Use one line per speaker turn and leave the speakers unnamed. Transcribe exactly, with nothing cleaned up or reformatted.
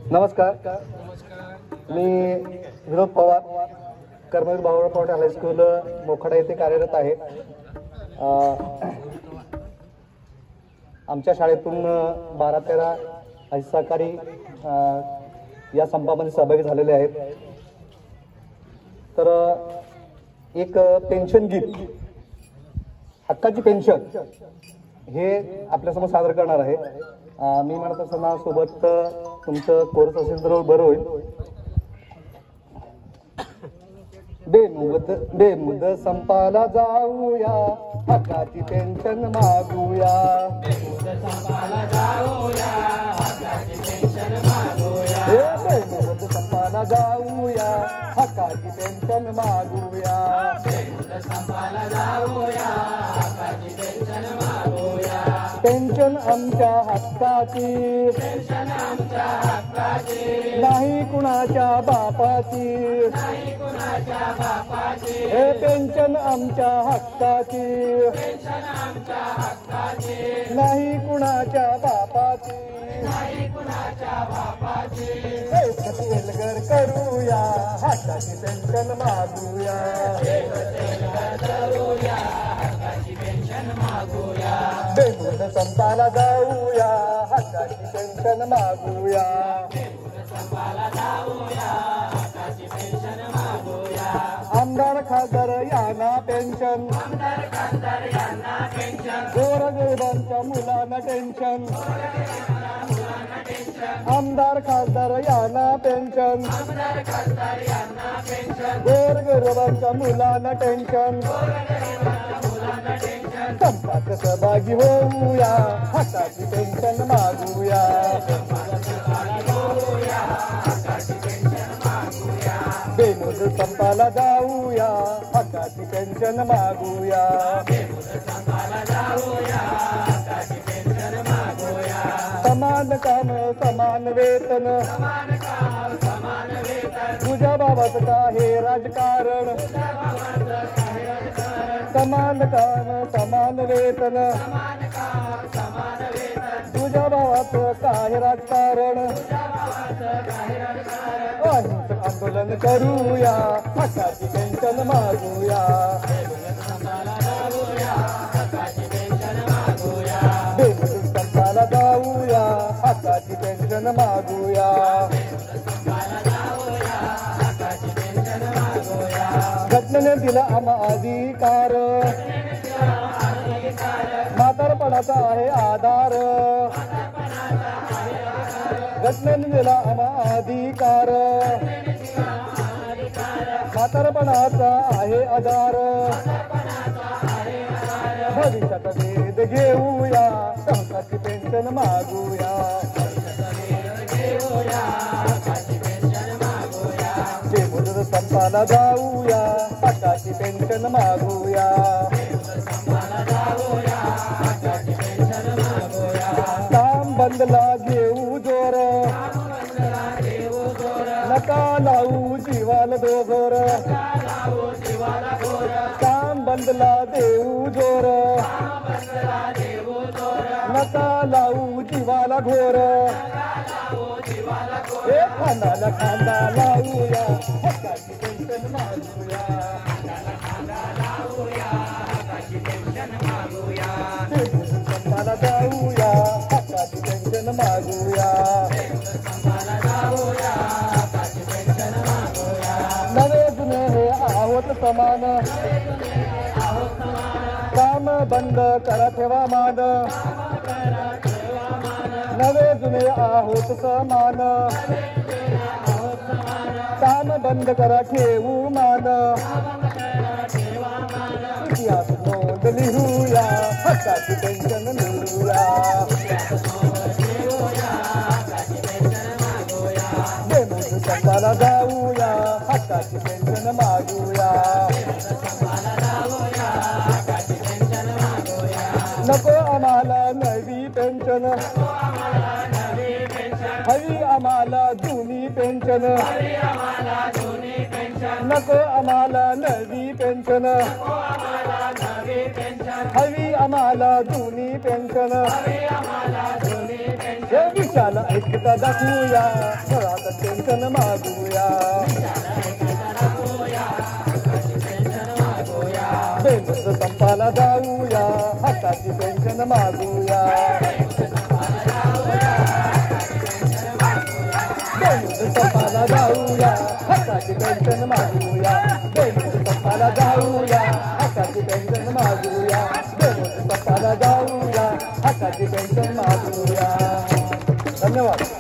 नमस्कार. मी विनोद पवार, कर्मवीर बाबुराव पवार हायस्कूल मोखाडा येथे कार्यरत आहे. आमच्या शाळेतून बारा तेरा सहकारी या संपामध्ये सहभागी झालेले आहेत. तर एक पेन्शन गिफ्ट, हक्काची पेन्शन हे आपल्यासमोर सादर करणार आहे. मी म्हणत असताना सोबत तुमचं कोर्स असेल तर बरं होईल. बेमुद बेमुद संपाला जाऊया, हक्काची पेन्शन मागूया.
बेमुद संपाला जाऊया, हक्काची पेन्शन मागूया.
बेमुद संपाला जाऊया, हक्काची पेन्शन मागूया.
बेमुद संपाला जाऊया, हक्काची पेन्शन मागूया.
पेन्शन आमच्या हक्काची,
पेन्शन आमच्या हक्काची,
नाही कुणाच्या बापाची.
नाही कुणाच्या बापाची.
हे पेन्शन आमच्या हक्काची,
पेन्शन आमच्या हक्काची,
नाही कुणाच्या बापाची.
नाही कुणाच्या बापाची.
एकच एल्गर करूया, हक्काची पेन्शन मागूया.
करूया, हक्काची पेन्शन मागूया.
बेमुद संपाला जाऊया, हक्काची पेन्शन मागूया.
बेमुद संपाला जाऊया, हक्काची पेन्शन मागूया.
आमदार खासदार यांना पेन्शन,
आमदार खासदार यांना पेन्शन,
गोरगरिबांच्या मुलांना टेन्शन.
मुलांना टेन्शन.
आमदार खासदार यांना पेन्शन,
आमदार खासदार यांना पेन्शन,
गोरगरिबांच्या मुलांना टेन्शन.
मुलांना टेन्शन.
संपात सहभागी होऊया, हक्काची पेन्शन मागूया.
जाऊया, हक्काची पेन्शन मागूया.
बेमुद संपाला जाऊया, हक्काची पेन्शन मागूया.
बेमुद संपाला जाऊया, हक्काची पेन्शन मागूया.
समान काम समान वेतन,
समान काम समान वेतन,
तुझ्या बाबाचं का हे राजकारण. समान काम समान वेतन,
समान काम समान वेतन,
तुझ्या भावाचं काय राजकारण. अहिंसक आंदोलन करूया, हक्काची पेन्शन मागूया.
संपाला जाऊया, हक्काची पेन्शन मागूया.
बेमुदत संपाला जाऊया, हक्काची पेन्शन मागूया.
संपाला जाऊया, हक्काची पेन्शन मागूया.
घटनेने दिला आम्हा अधिकार, म्हातारपणाचा आहे आधार. घटनेने दिला आम्हा अधिकार, म्हातारपणाचा आहे आधार. भविष्यात वेध घेऊया, हक्काची पेन्शन मागूया. बेमुदत संपाला जाऊया, हक्काची पेन्शन मागूया. काम बंदला घेऊ जोर, नका लावू जीवाला दोघर. काम बंदला देऊ जोर, नका लावू जीवाला घोर. हे खांदाला खांदा लावूया, हक्काची पेन्शन मागूया. बेमुदत संपाला जाऊया, हक्काची पेन्शन मागूया. नवे जुने हे आहोत समान, काम बंद करा ठेवा मान. नवे जुने आहोत समान, काम बंद करा ठेवू मान. इतिहास नोंद लिहूया, हक्काची पेन्शन मिळूया. बेमुदत संपाला जाऊया, हक्काची पेन्शन मागूया. नको आम्हाला नवी पेन्शन, हवी आम्हाला जुनी पेन्शन. नको आम्हाला नवी पेन्शन, हवी आम्हाला जुनी पेन्शन. हे विशाल ऐकता दाखवूया मुळात पेन्शन मागूया बेमुदत संपाला जाऊया हक्काची पेन्शन मागूया बेमुदत संपाला जाऊया हक्काची पेन्शन मागूया बेमुदत संपाला जाऊया हक्काची पेन्शन मागूया बेमुदत संपाला जाऊया हक्काची पेन्शन मागूया धन्यवाद.